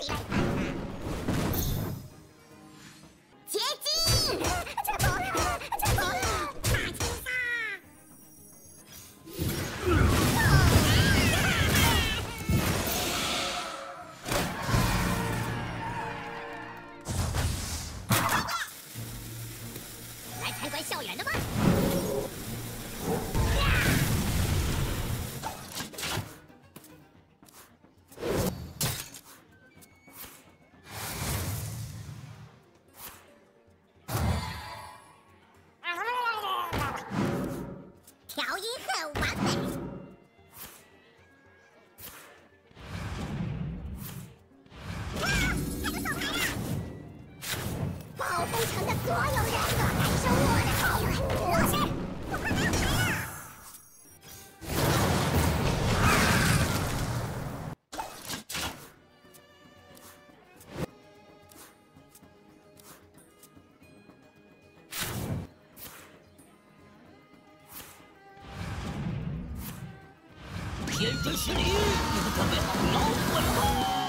西来看看。接近，这不了，这不了，大青鲨。来参观校园的吗？ 调音很完美。啊！他就走开了。暴风城的所有人都感受我的超能。老师，我快没有牌了。 天神使你，你们准备好老虎了吗？